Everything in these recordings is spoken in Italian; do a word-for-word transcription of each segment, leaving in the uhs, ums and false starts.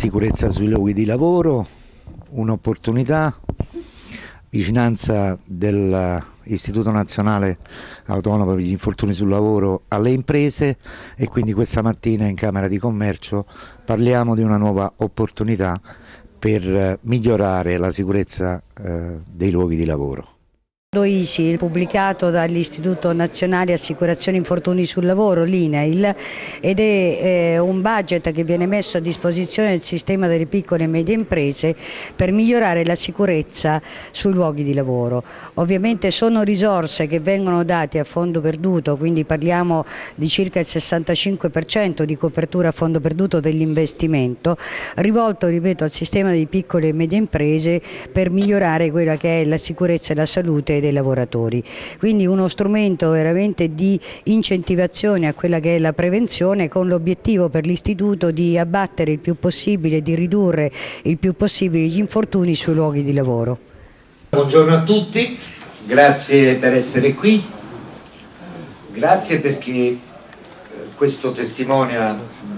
sicurezza sui luoghi di lavoro, un'opportunità, vicinanza dell'Istituto Nazionale Autonomo per gli Infortuni sul Lavoro alle imprese, e quindi questa mattina in Camera di Commercio parliamo di una nuova opportunità per migliorare la sicurezza eh, dei luoghi di lavoro. I S I, pubblicato dall'Istituto Nazionale Assicurazioni Infortuni sul Lavoro, l'I N A I L, ed è eh, un budget che viene messo a disposizione del sistema delle piccole e medie imprese per migliorare la sicurezza sui luoghi di lavoro. Ovviamente sono risorse che vengono date a fondo perduto, quindi parliamo di circa il sessantacinque per cento di copertura a fondo perduto dell'investimento, rivolto, ripeto, al sistema delle piccole e medie imprese per migliorare quella che è la sicurezza e la salute dei lavoratori. Quindi uno strumento veramente di incentivazione a quella che è la prevenzione, con l'obiettivo per l'istituto di abbattere il più possibile, di ridurre il più possibile gli infortuni sui luoghi di lavoro. Buongiorno a tutti, grazie per essere qui, grazie perché questo testimonia,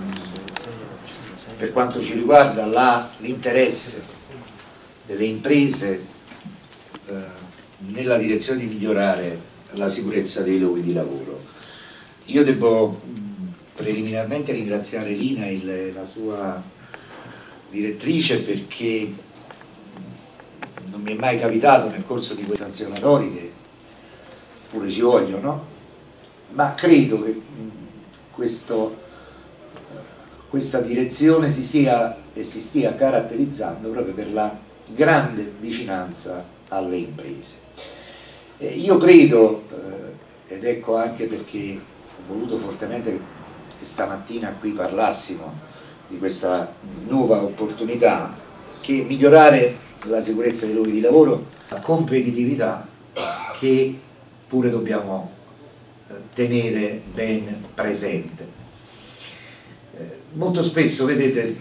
per quanto ci riguarda, l'interesse delle imprese eh, nella direzione di migliorare la sicurezza dei luoghi di lavoro. Io devo preliminarmente ringraziare l'I N A I L e la sua direttrice, perché non mi è mai capitato nel corso di quei sanzionatori, che pure ci vogliono, ma credo che questo, questa direzione si sia e si stia caratterizzando proprio per la grande vicinanza alle imprese. Eh, io credo, eh, ed ecco anche perché ho voluto fortemente che stamattina qui parlassimo di questa nuova opportunità, che migliorare la sicurezza dei luoghi di lavoro è una competitività che pure dobbiamo eh, tenere ben presente. Eh, molto spesso, vedete,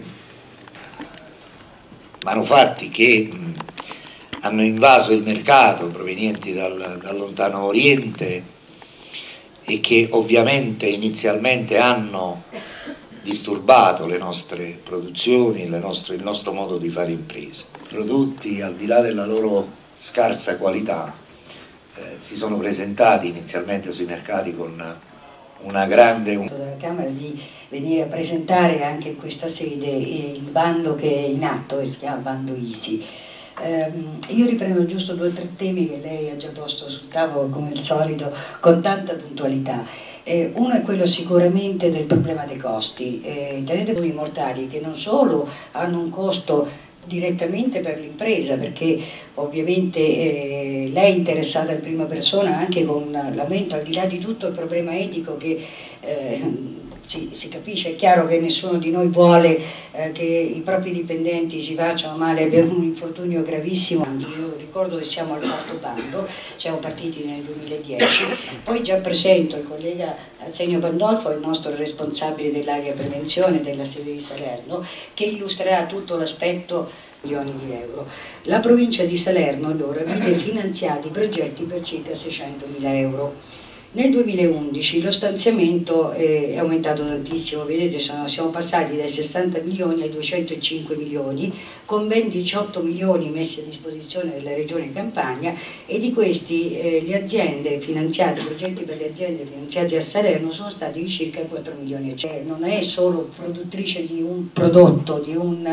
manufatti che mh, hanno invaso il mercato, provenienti dal, dal lontano oriente, e che ovviamente inizialmente hanno disturbato le nostre produzioni, le nostre, il nostro modo di fare impresa. I prodotti, al di là della loro scarsa qualità, eh, si sono presentati inizialmente sui mercati con una grande... della Camera di venire a presentare anche in questa sede il bando che è in atto, che si chiama bando I S I. Um, io riprendo giusto due o tre temi che lei ha già posto sul tavolo, come al solito, con tanta puntualità. Eh, uno è quello sicuramente del problema dei costi. Eh, tenete voi mortali che non solo hanno un costo direttamente per l'impresa, perché ovviamente eh, lei è interessata in prima persona anche con l'aumento, al di là di tutto il problema etico che eh, Si, si capisce, è chiaro che nessuno di noi vuole eh, che i propri dipendenti si facciano male, abbiano un infortunio gravissimo. Io ricordo che siamo al quarto bando, siamo partiti nel duemiladieci, poi già presento il collega Arsenio Pandolfo, il nostro responsabile dell'area prevenzione della sede di Salerno, che illustrerà tutto l'aspetto milioni di euro. La provincia di Salerno allora vede finanziati progetti per circa seicentomila euro. Nel duemilaundici lo stanziamento è aumentato tantissimo, vedete, sono, siamo passati dai sessanta milioni ai duecentocinque milioni, con ben diciotto milioni messi a disposizione della Regione Campania, e di questi eh, le aziende finanziate, i progetti per le aziende finanziati a Salerno sono stati di circa quattro milioni. Cioè, non è solo produttrice di un prodotto, di un...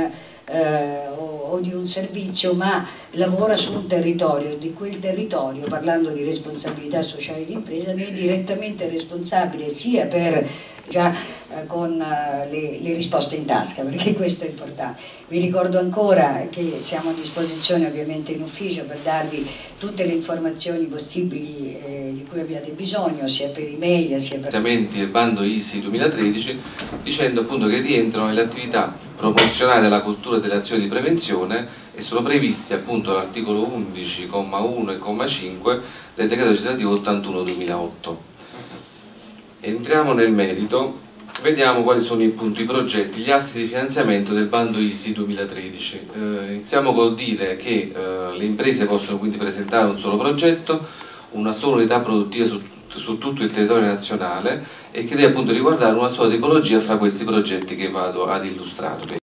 Eh, o, o di un servizio, ma lavora su un territorio, di quel territorio, parlando di responsabilità sociale di impresa, ne è direttamente responsabile, sia per già eh, con eh, le, le risposte in tasca, perché questo è importante. Vi ricordo ancora che siamo a disposizione ovviamente in ufficio per darvi tutte le informazioni possibili eh, di cui abbiate bisogno, sia per email sia per... Il bando I S I duemilatredici, dicendo appunto che rientrano nelle attività promozionali della cultura delle azioni di prevenzione, e sono previsti appunto all'articolo undici, comma uno e comma cinque del decreto legislativo ottantuno duemilaotto. Entriamo nel merito, vediamo quali sono appunto i progetti, gli assi di finanziamento del bando I S I duemilatredici. Eh, iniziamo col dire che eh, le imprese possono quindi presentare un solo progetto, una sola unità produttiva su, su tutto il territorio nazionale, e che deve appunto riguardare una sola tipologia fra questi progetti che vado ad illustrarvi.